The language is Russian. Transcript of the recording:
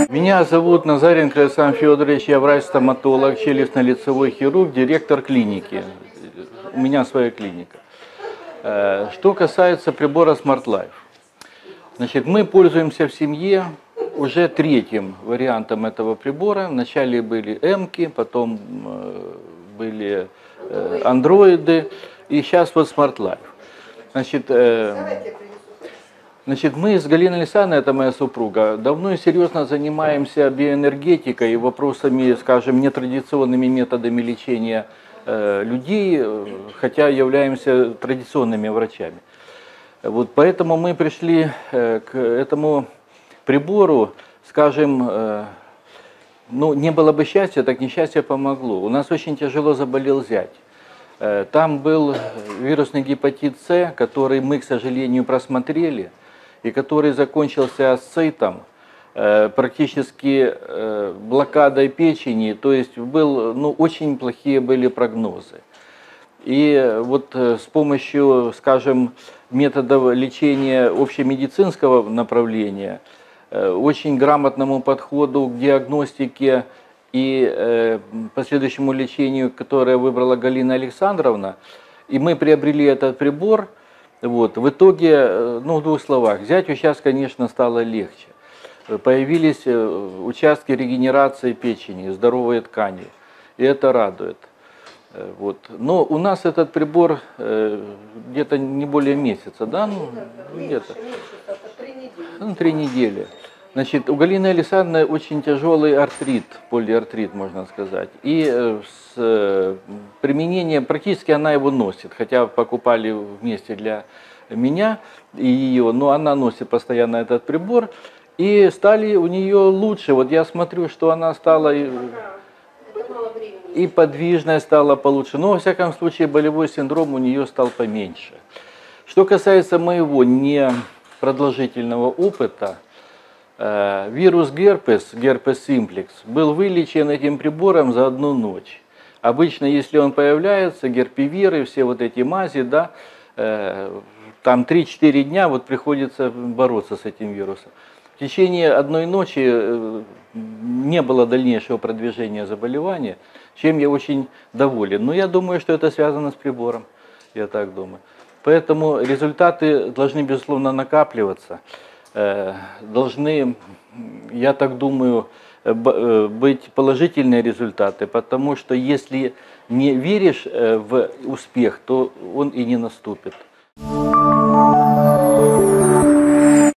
Меня зовут Назаренко Александр Федорович, я врач-стоматолог, челюстно-лицевой хирург, директор клиники. У меня своя клиника. Что касается прибора Smart Life. Значит, мы пользуемся в семье уже третьим вариантом этого прибора. Вначале были М-ки, потом были андроиды, и сейчас вот Smart Life. Значит, мы с Галиной Александровной, это моя супруга, давно и серьезно занимаемся биоэнергетикой и вопросами, скажем, нетрадиционными методами лечения людей, хотя являемся традиционными врачами. Вот поэтому мы пришли к этому прибору, скажем, ну, не было бы счастья, так несчастье помогло. У нас очень тяжело заболел зять. Там был вирусный гепатит С, который мы, к сожалению, просмотрели, и который закончился асцитом, практически блокадой печени, то есть очень плохие были прогнозы. И вот с помощью, скажем, методов лечения общемедицинского направления, очень грамотному подходу к диагностике и последующему лечению, которое выбрала Галина Александровна, и мы приобрели этот прибор. Вот. В итоге, в двух словах, зятю сейчас, конечно, стало легче. Появились участки регенерации печени, здоровые ткани, и это радует. Вот. Но у нас этот прибор где-то не более месяца, да? Где-то. 3 недели. Значит, у Галины Александровны очень тяжелый артрит, полиартрит, можно сказать. И с применением, практически она его носит, хотя покупали вместе для меня и ее, но она носит постоянно этот прибор. И стали у нее лучше. Вот я смотрю, что она стала и подвижная стала получше. Но, во всяком случае, болевой синдром у нее стал поменьше. Что касается моего непродолжительного опыта, вирус герпес симплекс, был вылечен этим прибором за одну ночь. Обычно, если он появляется, герпевиры, все вот эти мази, да, там 3-4 дня вот приходится бороться с этим вирусом. В течение одной ночи не было дальнейшего продвижения заболевания, чем я очень доволен. Но я думаю, что это связано с прибором, я так думаю. Поэтому результаты должны, безусловно, накапливаться. Должны, я так думаю, быть положительные результаты, потому что если не веришь в успех, то он и не наступит.